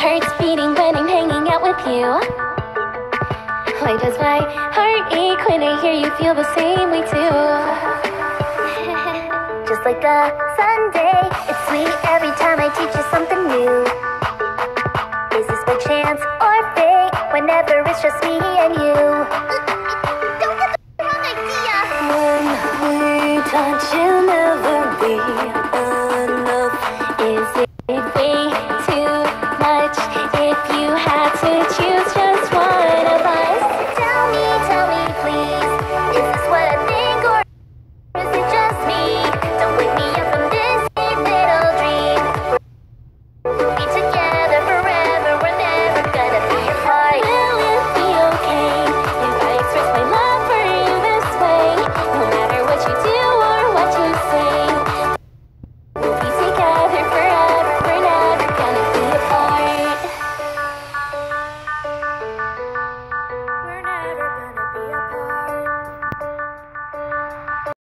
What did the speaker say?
heart's beating when I'm hanging out with you? Why does my heart ache when I hear you feel the same way too? Just like a Sunday, it's sweet every time I teach you something new. Is this by chance or fate? Whenever it's just me and you. Don't get the wrong idea. When we touch you